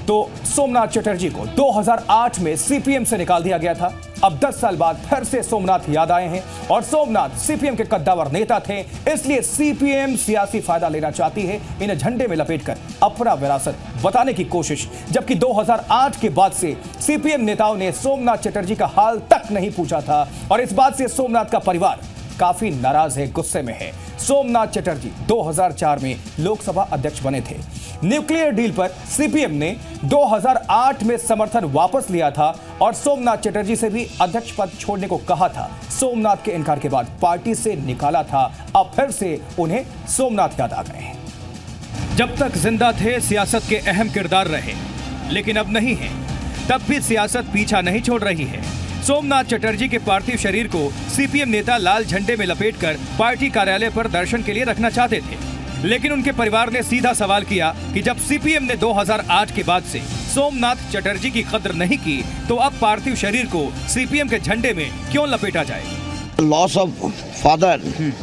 तो सोमनाथ चटर्जी को 2008 में सीपीएम से निकाल दिया गया था। अब 10 साल बाद फिर से सोमनाथ याद आए हैं और सोमनाथ सीपीएम के कद्दावर नेता थे, इसलिए सीपीएम सियासी फायदा लेना चाहती है इन्हें झंडे में लपेटकर अपना विरासत बताने की कोशिश। जबकि 2008 के बाद से सीपीएम नेताओं ने सोमनाथ चटर्जी का हाल तक नहीं पूछा था और इस बात से सोमनाथ का परिवार काफी नाराज है, गुस्से में है। सोमनाथ चटर्जी 2004 में लोकसभा अध्यक्ष बने थे। न्यूक्लियर डील पर सीपीएम ने 2008 में समर्थन वापस लिया था और सोमनाथ चटर्जी से भी अध्यक्ष पद छोड़ने को कहा था। सोमनाथ के इनकार के बाद पार्टी से निकाला था। अब फिर से उन्हें सोमनाथ याद आ गए हैं। जब तक जिंदा थे सियासत के अहम किरदार रहे, लेकिन अब नहीं है। तब भी सियासत पीछा नहीं छोड़ रही है। सोमनाथ चटर्जी के पार्थिव शरीर को सीपीएम नेता लाल झंडे में लपेटकर पार्टी कार्यालय पर दर्शन के लिए रखना चाहते थे, लेकिन उनके परिवार ने सीधा सवाल किया कि जब सीपीएम ने 2008 के बाद से सोमनाथ चटर्जी की कद्र नहीं की, तो अब पार्थिव शरीर को सीपीएम के झंडे में क्यों लपेटा जाए? Loss of father,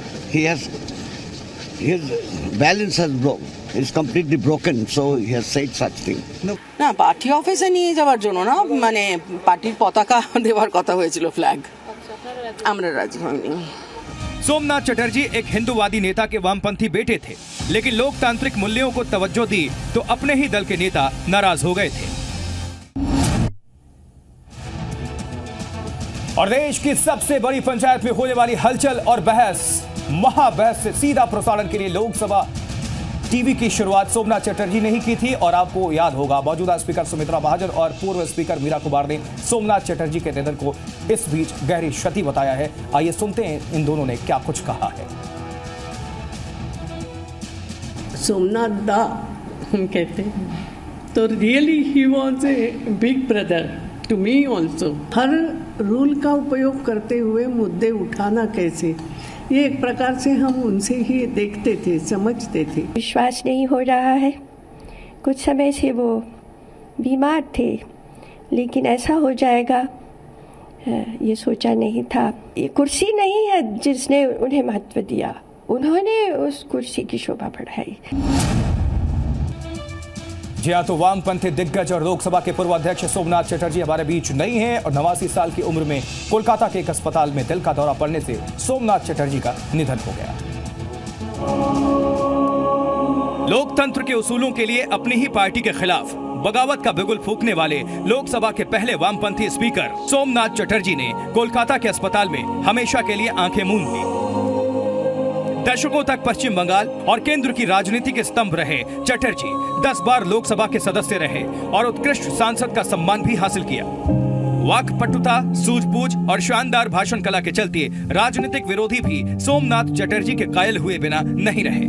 his balance has broken. Is completely broken, so he has said such thing. না, পার্টি অফিসে নিয়ে যাওয়ার জন্য না, মানে পার্টির পতাকা দেওয়ার কথা হয়েছিল, ফ্ল্যাগ। আমরা রাজি হইনি। सोमनाथ चटर्जी एक हिंदूवादी नेता के वामपंथी बेटे थे, लेकिन लोकतांत्रिक मूल्यों को तवज्जो दी तो अपने ही दल के नेता नाराज हो गए थे। और देश की सबसे बड़ी पंचायत में होने वाली हलचल और बहस, महाबहस से सीधा प्रसारण के लिए लोकसभा टीवी की शुरुआत सोमनाथ चटर्जी ने ही की थी। और आपको याद होगा, मौजूदा स्पीकर सुमित्रा महाजन और पूर्व स्पीकर मीरा कुमार ने सोमनाथ चटर्जी के निधन को इस बीच गहरी क्षति बताया है। आइए सुनते हैं इन दोनों ने क्या कुछ कहा है। सोमनाथ दा कहते हैं तो really he was a big brother to me also. हर रूल का उपयोग करते हुए मुद्दे उठाना कैसे, ये एक प्रकार से हम उनसे ही देखते थे, समझते थे। विश्वास नहीं हो रहा है। कुछ समय से वो बीमार थे, लेकिन ऐसा हो जाएगा ये सोचा नहीं था। ये कुर्सी नहीं है जिसने उन्हें महत्व दिया, उन्होंने उस कुर्सी की शोभा बढ़ाई। जी हाँ, तो वामपंथी दिग्गज और लोकसभा के पूर्व अध्यक्ष सोमनाथ चटर्जी हमारे बीच नहीं है और 89 साल की उम्र में कोलकाता के एक अस्पताल में दिल का दौरा पड़ने से सोमनाथ चटर्जी का निधन हो गया। लोकतंत्र के उसूलों के लिए अपनी ही पार्टी के खिलाफ बगावत का बिगुल फूंकने वाले लोकसभा के पहले वामपंथी स्पीकर सोमनाथ चटर्जी ने कोलकाता के अस्पताल में हमेशा के लिए आंखें मूंद ली। दशकों तक पश्चिम बंगाल और केंद्र की राजनीति के स्तंभ रहे चटर्जी 10 बार लोकसभा के सदस्य रहे और उत्कृष्ट सांसद का सम्मान भी हासिल किया। वाक्पटुता, सूझबूझ और शानदार भाषण कला के चलते राजनीतिक विरोधी भी सोमनाथ चटर्जी के कायल हुए बिना नहीं रहे।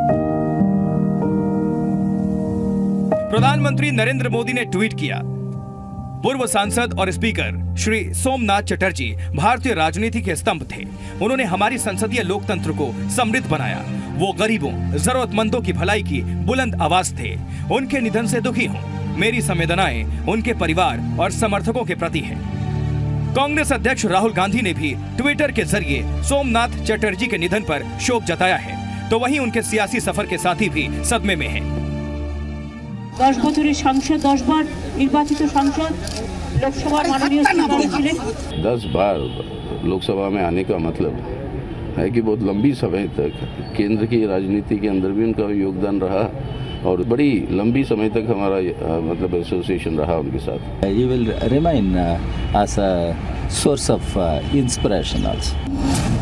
प्रधानमंत्री नरेंद्र मोदी ने ट्वीट किया, पूर्व सांसद और स्पीकर श्री सोमनाथ चटर्जी भारतीय राजनीति के स्तंभ थे। उन्होंने हमारी संसदीय लोकतंत्र को समृद्ध बनाया। वो गरीबों, जरूरतमंदों की भलाई की बुलंद आवाज थे। उनके निधन से दुखी हूं। मेरी संवेदनाएं उनके परिवार और समर्थकों के प्रति है। कांग्रेस अध्यक्ष राहुल गांधी ने भी ट्विटर के जरिए सोमनाथ चटर्जी के निधन पर शोक जताया है, तो वहीं उनके सियासी सफर के साथी भी सदमे में हैं। 10 বছরের সাংসদ, 10 বার নির্বাচিত সাংসদ, লোকসভার মাননীয় স্পিকার ছিলেন। 10 बार लोकसभा में आने का मतलब है कि बहुत लंबी समय तक केंद्र की राजनीति के अंदर भी उनका योगदान रहा और बड़ी लंबी समय तक हमारा मतलब एसोसिएशन रहा उनके साथ। You will remain as a source of inspiration also.